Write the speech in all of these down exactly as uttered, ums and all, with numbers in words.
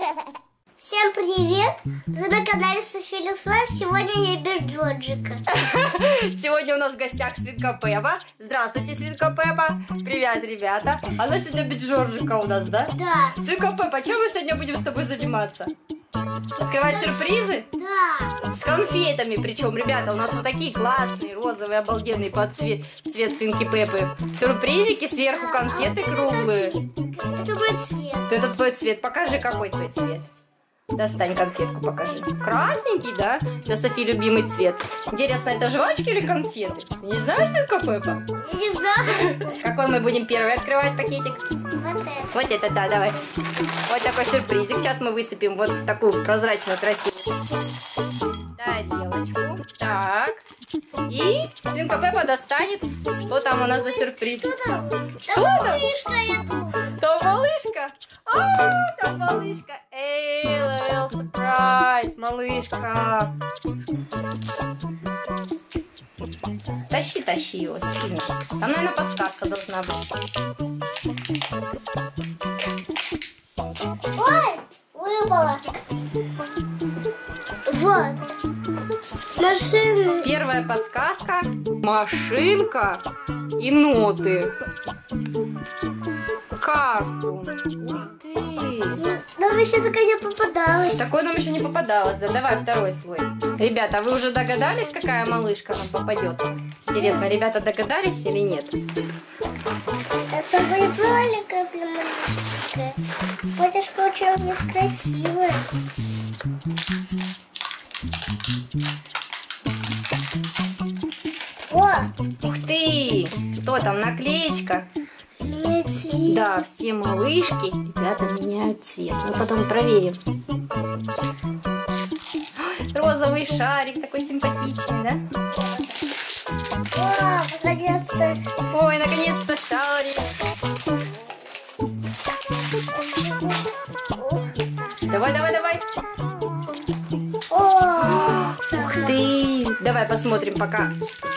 Всем привет! Вы на канале София Лисвайф. Сегодня я без Джорджика. Сегодня у нас в гостях Свинка Пеппа. Здравствуйте, Свинка Пеппа. Привет, ребята. Она сегодня без Джорджика у нас, да? Да. Свинка Пеппа, чем мы сегодня будем с тобой заниматься? Открывать сюрпризы? Да. С конфетами. Причем, ребята, у нас вот такие классные, розовые, обалденные под цвет, цвет Свинки Пеппы. Сюрпризики, сверху конфеты круглые. Это мой цвет. Это твой цвет. Покажи, какой твой цвет. Достань конфетку, покажи. Красненький, да? Для Софии любимый цвет. Интересно, это жвачки или конфеты? Не знаешь, Свинка Пеппа? Я не знаю. Какой мы будем первый открывать пакетик? Вот это. Вот это, да, давай. Вот такой сюрпризик. Сейчас мы высыпем вот такую прозрачную, красивую тарелочку. Так. И Свинка Пеппа достанет, что там у нас за сюрприз. Что там? Что там? там? Малышка, я думаю. Там малышка? А, там малышка. Эй, little surprise, малышка. Тащи, тащи его сильно. Там, наверное, подсказка должна быть. Ой, выпала. Вот. Машина. Первая подсказка. Машинка и ноты. Карту. Ух ты. Нам еще такая не попадалась. Такой нам еще не попадалось. Да, давай второй слой. Ребята, вы уже догадались, какая малышка нам попадется? Интересно, ребята догадались или нет? Это будет маленькая племонничка. Батюшка очень будет красивая. О! Ух ты! Что там, наклеечка? Меняет цвет. Да, все малышки, ребята, меняют цвет. Мы потом проверим. Розовый шарик, такой симпатичный, да? О, наконец-то. Ой, наконец-то шарик. Давай, давай, давай. О, Ух ты! Давай посмотрим пока.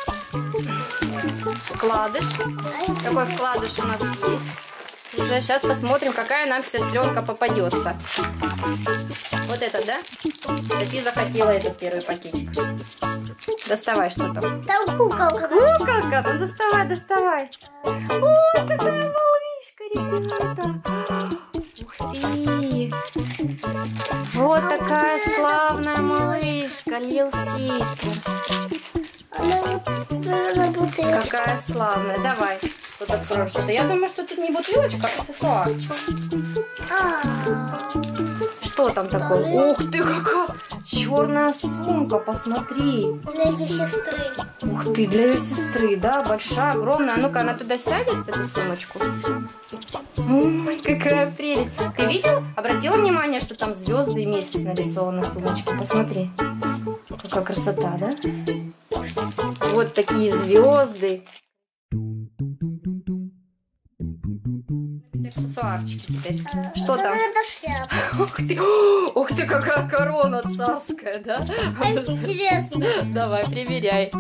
Вкладыш. Какой вкладыш у нас есть? Уже сейчас посмотрим, какая нам сестренка попадется. Вот это, да? София захотела этот первый пакетик. Доставай, что там. там куколка. Куколка, ну доставай, доставай. Ой, какая малышка, ребята. Ух ты. Вот такая славная малышка, Lil Sisters. Она вот, наверное, бутылка. Какая славная. Давай, тут откроем что-то. Я думаю, что тут не бутылочка, а аксессуарчик. А, Что там такое? Ух ты, какая черная сумка, посмотри. для ее сестры. Ух ты, для ее сестры, да, большая, огромная. А ну-ка, она туда сядет, в эту сумочку? Ой, какая прелесть. Ты видел? Обратила внимание, что там звезды и месяц нарисованы на сумочке? Посмотри. Какая красота, да? Вот такие звезды. Аксессуарчики теперь. Что Это, там? наверное, шляпа. Ух ты, ух ты, какая корона царская, да? Это интересно. Давай, примеряй.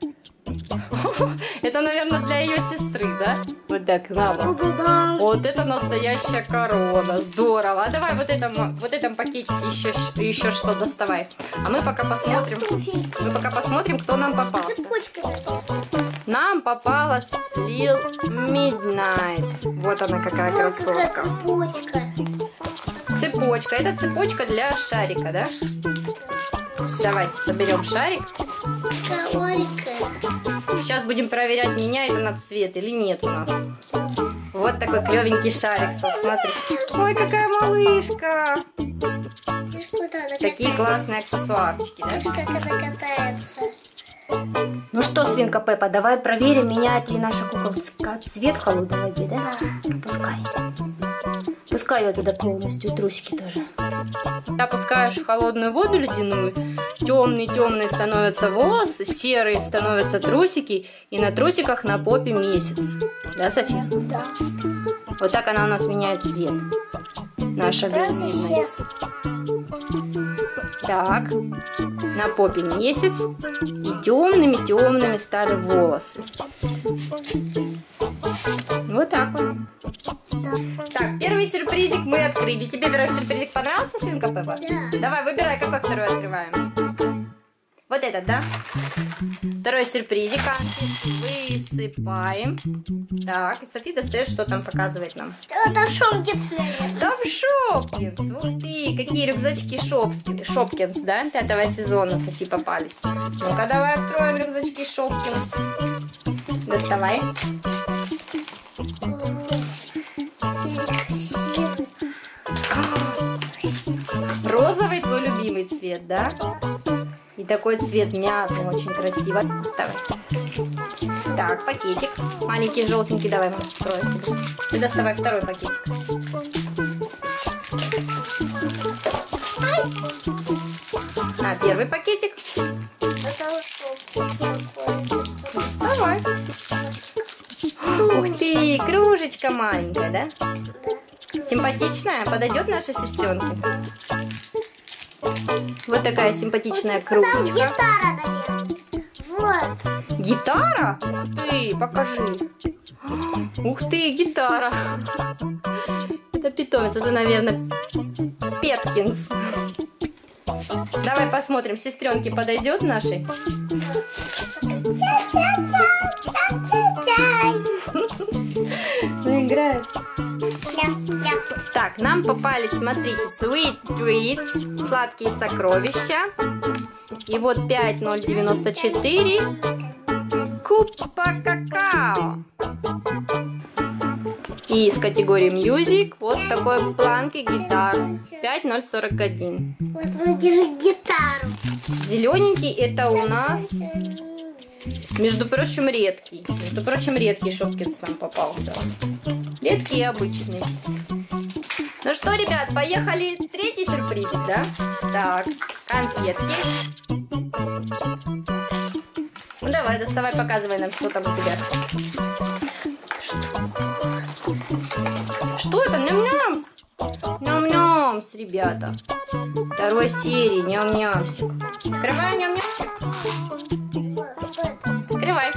Это, наверное, для ее сестры, да? Вот так, на вот. Бу-бу-бам. Вот это настоящая корона. Здорово. А давай вот этом, вот этом пакетике еще, еще что доставай. А мы пока посмотрим. Туфелька. Мы пока посмотрим, кто нам попался. Цепочка, наверное. Нам попалась Lil Midnight. Вот она какая Вот какая красотка. цепочка. Цепочка. Это цепочка для шарика, да? Давайте соберем шарик. Такая маленькая. Сейчас будем проверять, меняет она цвет или нет у нас. Вот такой клевенький шарик, смотри. Ой, какая малышка. Видишь, куда она Такие катается? классные аксессуарчики, да? Видишь, как она катается. Ну что, Свинка Пеппа, давай проверим, меняет ли наша куколка цвет в холодной воде, да? Да. Пускай. Пускай ее туда полностью, трусики тоже. Опускаешь в холодную воду ледяную, темные-темные становятся волосы, серые становятся трусики, и на трусиках на попе месяц. Да, София? Да. Вот так она у нас меняет цвет. Наша Раз Lil Midnight. исчез. Так, на попе месяц, и темными-темными стали волосы. Вот так вот. Да. Так, первый сюрпризик мы открыли. Тебе первый сюрпризик понравился, свинка Пеппа? Да. Давай, выбирай, какой второй открываем. Вот этот, да? Второй сюрпризик. Высыпаем. Так, и Софи достает, что там показывает нам. Это Шопкинс, наверное. Там Шопкинс. Ух ты, какие рюкзачки Шопкинс, Шопкинс, да, пятого сезона Софи попались. Ну-ка, давай откроем рюкзачки Шопкинс. Доставай. Розовый твой любимый цвет, да? И такой цвет мятный, очень красиво. Доставай. Так, пакетик. Маленький, желтенький, давай мы откроем. Ты доставай второй пакетик. А, первый пакетик. Доставай. Ух ты, кружечка маленькая, да? Симпатичная? Подойдет нашей сестренке? Вот такая симпатичная Там кружечка. гитара, наверное. Вот. Гитара? Ух ты, покажи. Ух ты, гитара. Это питомец, это, наверное, Петкинс. Давай посмотрим, сестренке подойдет нашей? Ну, играет. Так, нам попались, смотрите, Sweet Treats, сладкие сокровища. И вот пять ноль девяносто четыре. Купа какао. И из категории Music вот такой планки гитар. пять ноль сорок один. Вот мы держим гитару. Зелененький это у нас, между прочим, редкий. Между прочим, редкий Шопкинс нам попался. Редкий и обычный. Ну что, ребят, поехали. Третий сюрпризик, да? Так, конфетки. Ну давай, доставай, показывай нам, что там у тебя. Что это? Ням-нямс. Ням-нямс, ребята. Второй серии, ням-нямсик. Открывай ням-нямсик. Открывай.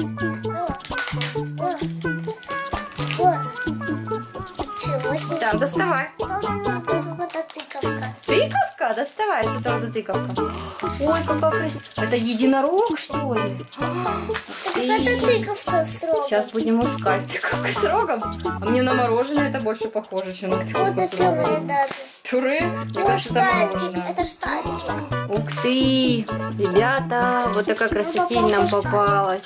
Чего себе? Так, доставай. Это тыковка. Тыковка? Доставай, что там за тыковка. Ой, какая красивая. Это единорог, что ли? Это тыковка с рогом. Сейчас будем искать тыковка с рогом. А мне на мороженое это больше похоже, чем на Вот тыковку это с рогом. пюре даже. Пюре? Мне Ну, кажется, это штампик. мороженое. Это штампик. Ух ты, ребята, вот такая красотень нам попалась.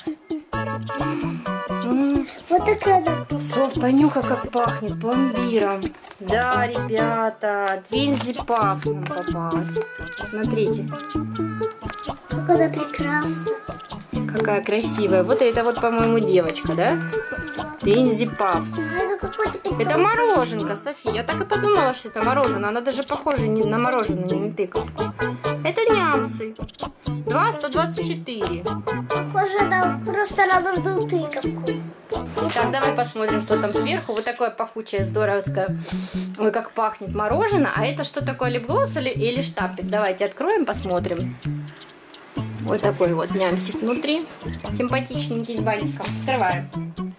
М, Вот такая она. Соф, понюхай, как пахнет пломбиром. Да, ребята, Твинзи Пафф нам попалась. Смотрите, Как она прекрасна. какая красивая. Вот это вот, по-моему, девочка, да? Твинзи Паффс. Это какой-то питомец. Это мороженка, София. Я так и подумала, что это мороженое. Она даже похожа не на мороженое, не на тыковку. Это нямсы. два сто двадцать четыре. Похоже на просто на нужную тыковку. Так, давай посмотрим, что там сверху. Вот такое пахучее, здоровское. Ой, как пахнет мороженое. А это что такое, лип-глосс или, или штампик? Давайте откроем, посмотрим. Вот такой вот нямсик внутри. Симпатичненький, с бантиком. Открываем.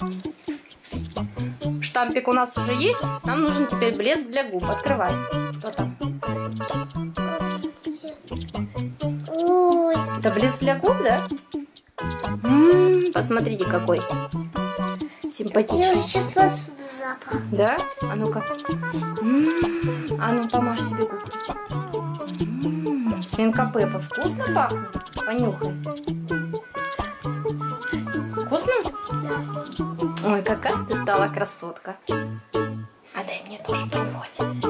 Штампик у нас уже есть. Нам нужен теперь блеск для губ. Открывай. Что там? Ой, Это блеск для губ, да? М-м, посмотрите, какой я симпатичный. уже чувствую отсюда запах. Да? А ну-ка. М-м, А ну, помажь себе губки. М-м, Свинка Пеппа. Вкусно пахнет? Понюхай. Вкусно? Ой, какая ты стала красотка. А дай мне тоже понюхать.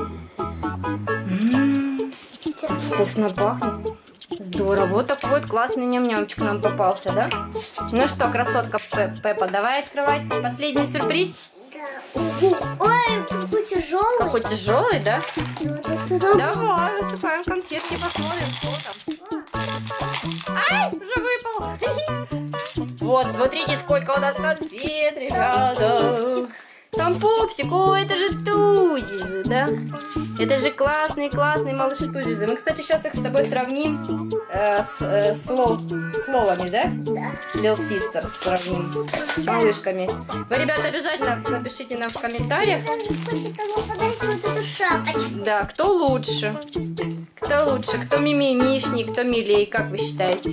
М-м, Вкусно пахнет. Здорово. Вот такой вот классный ням-нямчик нам попался, да? Ну что, красотка Пеп- Пеппа, давай открывать последний сюрприз. Да. Ой, какой тяжелый. Какой тяжелый, да? Да. Давай, высыпаем конфетки, посмотрим, что там. Ай, уже выпал. Вот, смотрите, сколько у нас конфет, ребята. Там пупсик, о, это же Тузис. Да? Это же классные, классные малыши Тузизы. Мы, кстати, сейчас их с тобой сравним э, с, э, с, лол, с лолами, да? Да. Little Sisters сравним с малышками. Вы, ребята, обязательно напишите нам в комментариях. Вот эту шапочку. Да, кто лучше? Кто лучше? Кто мимимишней, кто милей, как вы считаете?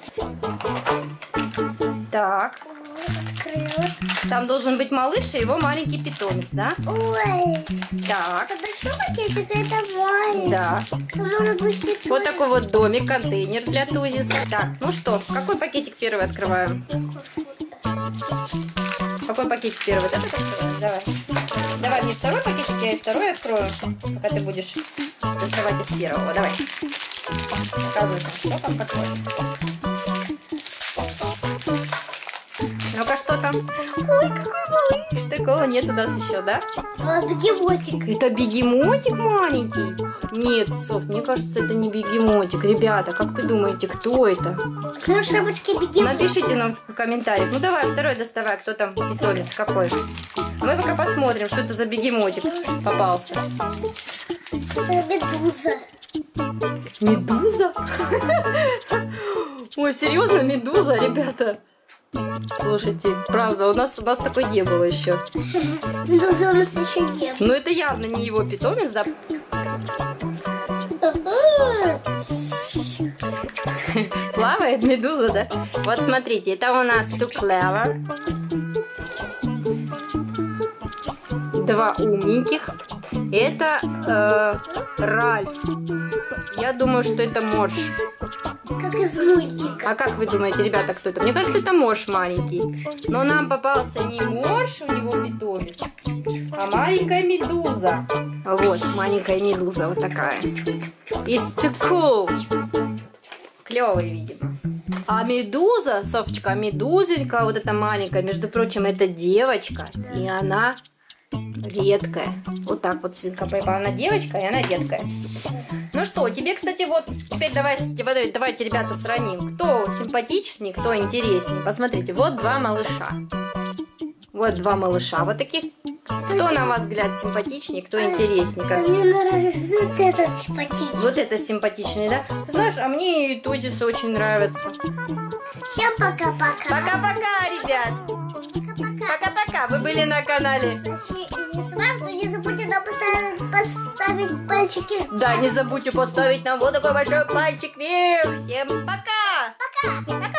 Так. Открыла. Там должен быть малыш и его маленький питомец, да? Ой. Так. Это большой пакетик, это маленький. Да. Это может быть питомец. Вот такой вот домик, контейнер для Тузиса. Так, ну что, какой пакетик первый открываем? Какой пакетик первый? Вот этот открываем? Давай. Давай мне второй пакетик, я и второй открою, пока ты будешь доставать из первого. Давай. Показывай там, что там какое. Ну-ка, что там? Ой, какой малыш. Такого нет у нас еще, да? А, бегемотик. Это бегемотик маленький? Нет, Соф, мне кажется, это не бегемотик. Ребята, как вы думаете, кто это? Ну, шапочки бегемотик. Напишите нам в комментариях. Ну давай, второй доставай, кто там питомец, какой. Мы пока посмотрим, что это за бегемотик попался. Это медуза. Медуза? Ой, серьезно, медуза, ребята? Слушайте, правда, у нас, у нас такой не было еще. Медуза у нас еще нет. Но это явно не его питомец, да? Плавает медуза, да? Вот смотрите, это у нас Too Clever. Два умненьких. Это э, Ральф. Я думаю, что это Мош. Как из мультика. А как вы думаете, ребята, кто это? Мне кажется, это Мош маленький. Но нам попался не Мош, у него питомец, а маленькая медуза. Вот, маленькая медуза, вот такая. It's too cool. Клевый, видимо. А медуза, Софочка, медузенька, вот эта маленькая, между прочим, это девочка. И она редкая. Вот так вот свинка Пеппа. Она девочка, и она редкая. Ну что, тебе, кстати, вот, теперь давай, давайте, ребята, сравним. Кто симпатичнее, кто интереснее. Посмотрите, вот два малыша. Вот два малыша. Вот таких. Кто, на ваш взгляд, симпатичнее, кто интереснее? Как... Мне нравится вот этот симпатичный. Вот это симпатичный, да? Ты знаешь, а мне и Тузис очень нравится. Всем пока-пока. Пока-пока, ребят. Пока-пока. Пока-пока. Вы были на канале. Софи и Сварт, не забудьте нам поставить, поставить пальчики. Да, не забудьте поставить нам вот такой большой пальчик вверх. Всем пока. Пока. Пока.